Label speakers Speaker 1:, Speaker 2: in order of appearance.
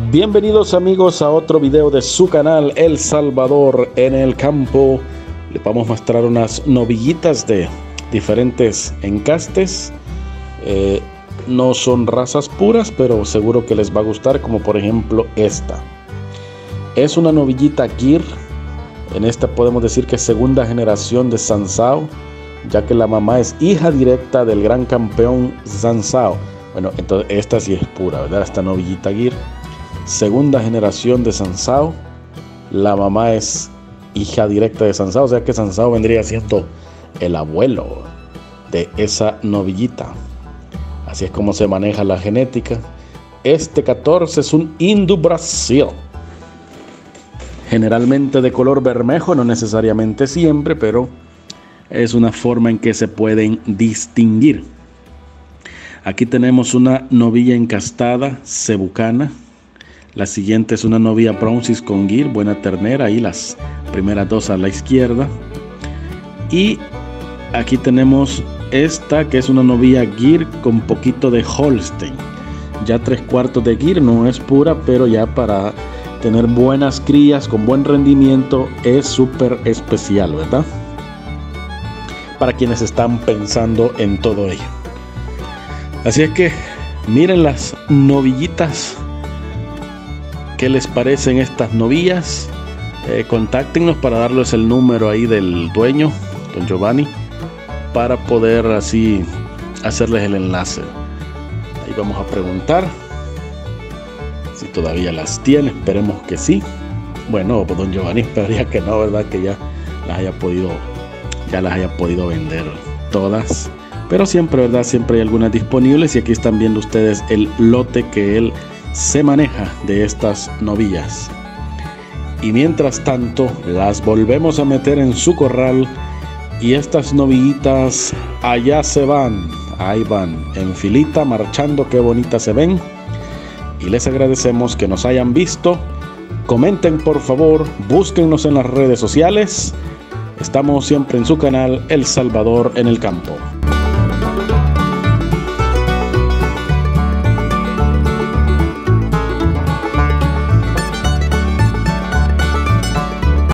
Speaker 1: Bienvenidos amigos a otro video de su canal El Salvador en el campo. Les vamos a mostrar unas novillitas de diferentes encastes. No son razas puras, pero seguro que les va a gustar, como por ejemplo esta. Es una novillita Gyr. En esta podemos decir que es segunda generación de Sansao, ya que la mamá es hija directa del gran campeón Sansao. Bueno, entonces esta sí es pura, ¿verdad? Esta novillita Gyr, segunda generación de Sansao. La mamá es hija directa de Sansao, o sea que Sansao vendría siendo el abuelo de esa novillita. Así es como se maneja la genética. Este 14 es un Indu Brasil, generalmente de color bermejo, no necesariamente siempre, pero es una forma en que se pueden distinguir. Aquí tenemos una novilla encastada cebucana. La siguiente es una novilla Bronzis con Gyr, buena ternera, ahí las primeras dos a la izquierda. Y aquí tenemos esta que es una novilla Gyr con poquito de Holstein, ya 3/4 de Gyr, no es pura, pero ya para tener buenas crías con buen rendimiento es súper especial, ¿verdad? Para quienes están pensando en todo ello. Así es que miren las novillitas. ¿Qué les parecen estas novillas? Contáctenos para darles el número ahí del dueño, don Giovanni, para poder así hacerles el enlace. Ahí vamos a preguntar si todavía las tiene. Esperemos que sí. Bueno, pues don Giovanni esperaría que no, ¿verdad? Que ya las haya podido vender todas. Pero siempre, ¿verdad? Siempre hay algunas disponibles, y aquí están viendo ustedes el lote que él se maneja de estas novillas. Y mientras tanto las volvemos a meter en su corral, y estas novillitas allá se van. Ahí van en filita marchando, qué bonitas se ven. Y les agradecemos que nos hayan visto. Comenten por favor, búsquennos en las redes sociales. Estamos siempre en su canal El Salvador en el campo.